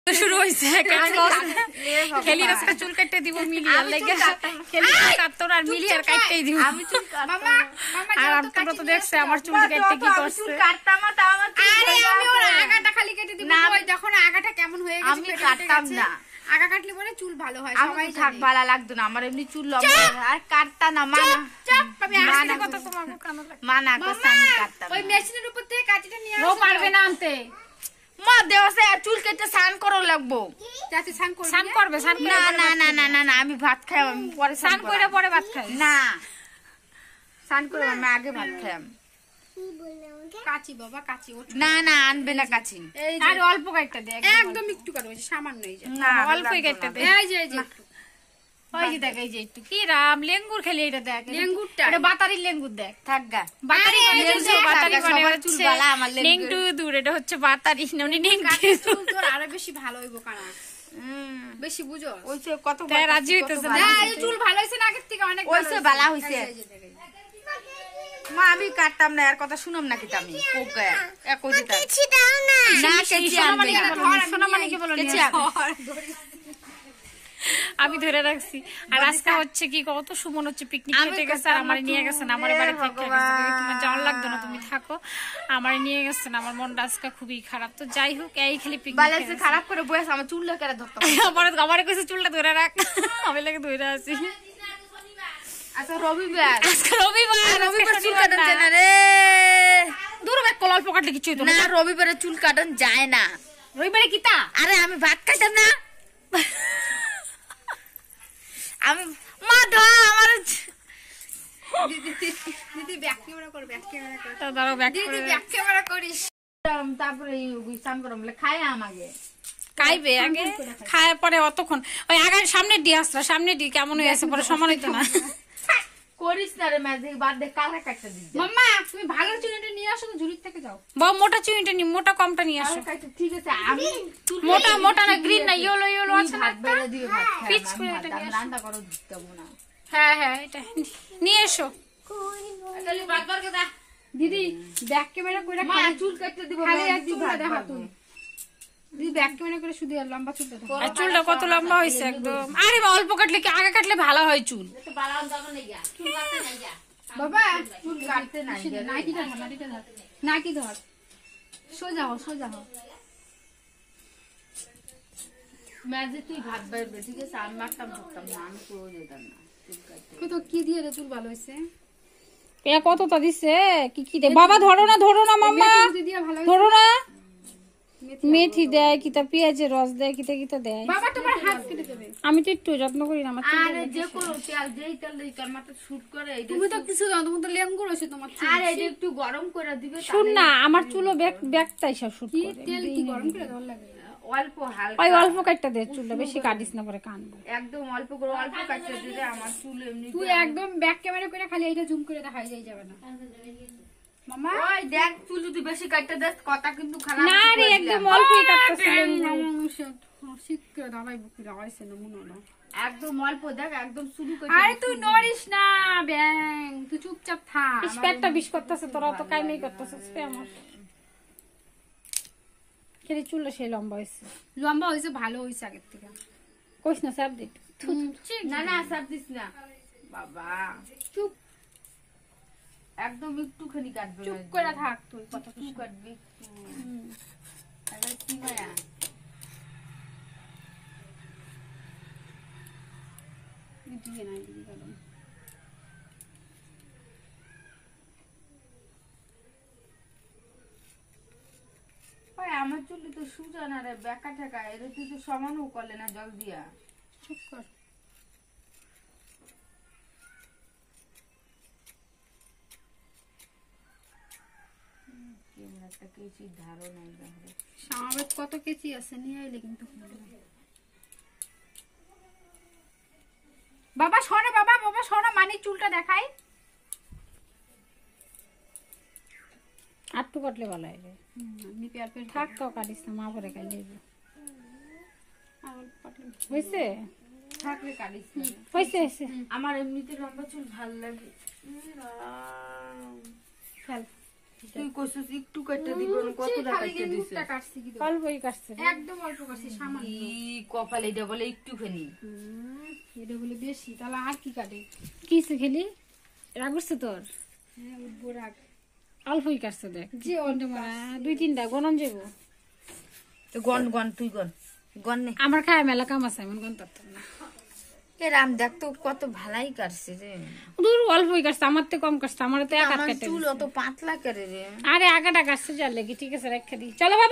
শুরু হইছে খেলির আজকে চুল কাটতে দিব মিলিয়ার লাগা খেলি কাটতো আর মিলিয়ার কাটতেই দিব আমি চুল মামা আর আপনারা তো দেখছে আমার চুল কাটতে কি করছে চুল কাটতাম না তাও আমার আরে আমি ওর আগাটা খালি কেটে দিব ওই দেখো না আগাটা কেমন হয়ে গেছে আমি কাটতাম না আগা কাটলে পরে চুল ভালো হয় সবাই থাক ভালো লাগতো না আমার এমনি চুল লম্বা আর কাটতা না মানা আমি আজকে কথা তোমার কানে লাগে মানা কইছে আমি কাটতাম ওই মেশিনের উপর থেকে কাটিটা নিয়ে ও পারবে না আনতে মা দেওসে চুল কেটে স্নান করো লাগবো যাতে স্নান করবে স্নান করবে স্নান না না না না না না আমি ভাত খাই আমি পরে স্নান করে পরে ভাত খাই না স্নান করে আমি আগে ভাত খাই কাচি বাবা কাচি ওঠ না না আনবে না কাছি এই আর অল্প কাটতে দে একদম একটু কাটবে সামান্য এই যে না অল্পই কাটতে দে এই যে ওই যে দেখ এই যে একটু কি রাম লেঙ্গুর খেলি এটা দেখ লেঙ্গুরটা এটা বাতারি লেঙ্গুর দেখ থাক গা বাতারি মানে লেঙ্গুর বাতারি মানে সবার হচ্ছে চুল বালা আমার লেঙ্গুর। নেংটু দূর এটা হচ্ছে বাতারি মানে নেংটু চুল তোর আরো বেশি ভালো হইব কানা বেশি বুঝো ওইসে কত তাই রাজি হইতেছে না। না এই চুল ভালো হইছে না আগের থেকে অনেক ভালো ওইসে বালা হইছে এই যে দেখ, এই যে। মা আমি কাটতাম না এর কথা শুনম না কিন্তু আমি কোক গায় এক ওই দিতা না কেচি আনবে না সোনামানিকে বলো কেচি নিয়ে আনবে। আমি ধরে রাখছি আর আজকে হচ্ছে কি কত সুমন হচ্ছে পিকনিক আমি খেতে গেছে আর আমার নিয়ে গেছেন আমার বাড়ি থেকে তোমার যাওয়ার লাগতো না তুমি থাকো আমার নিয়ে গেছেন আমার মনটা আজকে খুবই খারাপ তো যাই হোক এই খালি বালা পিকনিক সে খারাপ করে বয়স আমার চুল লেকেরা ধরতাম আমার কইছে চুলটা ধরে রাখ আমি লাগে ধরে আছি আচ্ছা রবিবার আজকে রবিবার রবিবার চুল কাটন যায় না রে দূর ব্যাক কল অল্প কাটলে কিছু হইতো না না রবিবারে চুল কাটন যায় না রবিবারে কিতা আরে আমি ভাত খাইতাম না আমি মা ধর আমার দিদি ব্যাক ক্যামেরা কর ব্যাক ক্যামেরা কর দাঁড়াও ব্যাক দিদি করে ব্যাক ক্যামেরা করিস তারপরে স্নান করো বলে খাই আমাকে খাইবে আগে খায় পরে অতক্ষণ ওই আগে সামনে দিয়ে আসরা সামনে দিয়ে কেমন হয়ে আছে পরে সমান হইতো না করিস না রে ম্যাজিক বাদ দে কালা কাটতে দিস মাম্মা তুমি ভালো চুলটা নিয়ে আসো ঝুড়ির থেকে যাও বাবা মোটা চুইটা নি মোটা কমটা নিয়ে আসো ঠিক আছে আমি মোটা মোটা না গ্রিন না ইয়েলো ইয়েলো আছে না ভাত বেড়ে দিও ভাত খাই পিচ আমি করে ভাত এটা নিয়ে রান্না করো দিতে না হ্যাঁ হ্যাঁ এটা নিয়ে এসো তাহলে ভাত বারকে দা দিদি ব্যাক ক্যামেরা করে মা চুল কাটতে দিব খালি মা এক চুলটা দেখা তুই দিদি ব্যাক ক্যামেরা করে শুধু আর লম্বা চুলটা দেখা আর চুলটা কত লম্বা হয়েছে একদম আরে বা অল্প কাটলে কি আগে কাটলে ভালো হয় চুল তো বালাম যাব না গিয়া চুল কাটতে নাই যা বাবা চুল কাটতে নাই যা নাইটিটা ধর নাইটিটা ধর নাইটি ধর সোজা হও ম্যাজিক তুই ভাত বাইরবে ঠিক আছে আমি মারতাম ধরতাম না আমি পুরো যেতাম না চুল কাটতে কত কি দিয়ে রে চুল ভালো হইছে এ কতটা দিছে কি কি দে বাবা ধরো না মাম্মা মেথি দিয়ে ভালো ধরো না মেথি দেয় কিতা পেঁয়াজের রস দেয় কিতা কিতা দেয় বাবা তোমার হাত কেটে দেবে আমি তো একটু যত্ন করি না আমার চুল আরে যে কোনো তেল যেই তেল দেই তোর মাথা শুট করে এইটা তুমি তো কিছু জানো তুমি তো লেঙ্গুর হইছে তোমার চুল আর এইটা একটু গরম করে দিবে শুন না আমার চুলও ব্যাকটাই সব শুট কি করে তেল কি গরম করে ধর লাগে অল্প হালকা ওই অল্প কাটটা দে চুলটা বেশি কাটিস না পরে কানবো একদম অল্প করে অল্প কাটতে দিলে আমার চুল এমনি তুই একদম ব্যাক ক্যামেরা করে খালি এইটা জুম করে দেখাই যাই যাবে না মামা ওই দেখ চুল যদি বেশি কাটতে দেস কথা কিন্তু খারাপ না রে একদম অল্পই কাটতেছে শীত করে দাঁড়াই বুকি লাগাইছে না মনে না একদম অল্প দেখ একদম শুরু করে আরে তুই নড়িস না ব্যাং তুই চুপচাপ থাক পেটটা বিষ করতেছে তোরা তো কাইমেই করতেছিস আমার খেলি চুলটা সেই লম্বা হয়েছে লম্বা হইছে ভালো হইছে আগের থেকে কইস না স্যার দিক না না সব দিস না বাবা চুপ একদম একটুখানি কাটবে চুপ করে থাক তুই কত একটু কাটবি একবার কি মায়া দিয়ে নাই দিদি গেল ওই আমার চুল তো সুজা না রে বেকা ঠেকা এর তুই তো সমানও করলে না জল দিয়া চুপ কর কেমন একটা কেচি ধারো নাই বাহিরে সামাবেত কত কেচি আছে নিয়ে আইলে কিন্তু বাবা শোনো মানি চুলটা দেখাই আটটু কাটলে ভালো হয় রে আমি পেয়ার পেয়ার থাক তো কাটিস না মা পরে কাটলে হয়েছে থাকলে কাটিস না। হয়েছে আমার এমনিতে লম্বা চুল ভাল লাগে ফেল তুই কইছিস একটু কাটতে দিব না, কতটা কাটতে দিছিস? মুখটা কাটছি কি অল্পই কাটছে। একদম অল্প কাটছি, সামান্য। কপাল এটা বলে একটুখানি। এটা বলে বেশি, তাহলে আর কি কাটে? কিসে খেলি রাগ করছে তোর? হ্যাঁ, উঠবো রাগ। অল্পই কাটছে দেখ, যে অল্প 2-3টা গনম যাবো। তো গন গন তুই গন গন নে। আমার খায় মেলা কাম আছে, এমন গন পারতাম না। এ রাম দেখ তো কত ভালাই কাটছে রে। দূর অল্পই কাটছে, আমার তো কম কাটছে, আমার তো এক হাত আমার কাটে। চুল অত পাতলা করে রে। আরে আগাটা কাটছে যার লেগে, ঠিক আছে রেখে দিই, চলো বাবা।